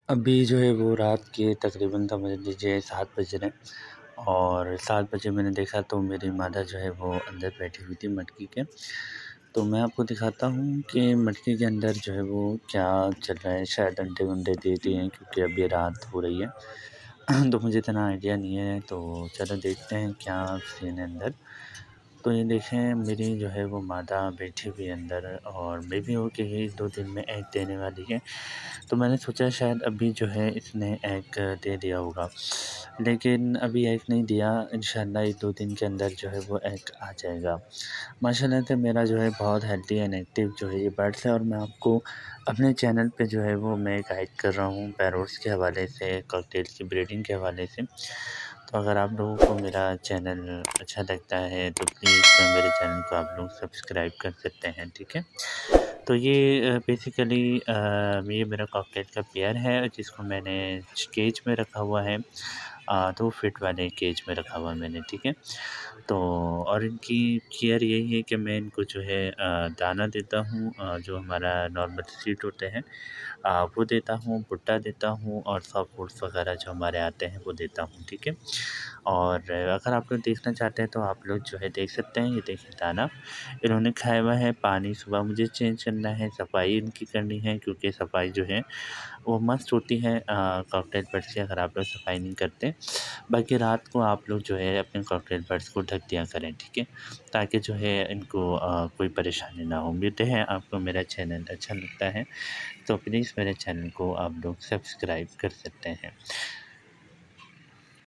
अभी जो है वो रात के तकरीबन समझ लीजिए 7 बज रहे हैं और 7 बजे मैंने देखा तो मेरी माता जो है वो अंदर बैठी हुई थी मटकी के। तो मैं आपको दिखाता हूँ कि मटकी के अंदर जो है वो क्या चल रहा है, शायद अंडे-वंडे दे दिए हैं क्योंकि अभी रात हो रही है। तो मुझे इतना आइडिया नहीं है, तो चलो देखते हैं क्या सीन है अंदर। तो ये देखें मेरी जो है वो माता बैठी हुई है अंदर और मे बी हो कि 1-2 दिन में एग देने वाली है। तो मैंने सोचा शायद अभी जो है इसने एग दे दिया होगा, लेकिन अभी एग नहीं दिया, इंशाल्लाह 1-2 दिन के अंदर जो है वो एग आ जाएगा। माशाल्लाह से मेरा जो है बहुत हेल्दी एंड एक्टिव जो है ये बर्ड्स है और मैं आपको अपने चैनल पे जो है वो मैं गाइड कर रहा हूँ पैरोट्स के हवाले से, कॉकटेल्स की ब्रीडिंग के हवाले से। तो अगर आप लोगों को मेरा चैनल अच्छा लगता है तो प्लीज़ मेरे चैनल को आप लोग सब्सक्राइब कर सकते हैं, ठीक है? तो ये बेसिकली ये मेरा कॉकटेल का पेयर है जिसको मैंने केज में रखा हुआ है। 2 फीट वाले केज में रखा हुआ है मैंने, ठीक है? तो और इनकी केयर यही है कि मैं इनको जो है दाना देता हूँ, जो हमारा नॉर्मल सीड होते हैं वो देता हूँ, भुट्टा देता हूँ और सॉफ्ट फूड्स वगैरह जो हमारे आते हैं वो देता हूँ, ठीक है? और अगर आप लोग देखना चाहते हैं तो आप लोग जो है देख सकते हैं, ये देखिए दाना इन्होंने खाया हुआ है। पानी सुबह मुझे चेंज करना है, सफाई इनकी करनी है क्योंकि सफाई जो है वो मस्ट होती है कॉकटेल बर्ड्स की अगर आप लोग सफाई नहीं करते। बाकी रात को आप लोग जो है अपने कॉकटेल बर्ड्स को ढक दिया करें, ठीक है? ताकि जो है इनको कोई परेशानी ना हो। उम्मीद है आपको मेरा चैनल अच्छा लगता है, तो प्लीज़ मेरे चैनल को आप लोग सब्सक्राइब कर सकते हैं।